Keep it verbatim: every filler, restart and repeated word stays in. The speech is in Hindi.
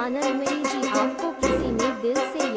आनंद मिली जी आपको किसी ने दिल से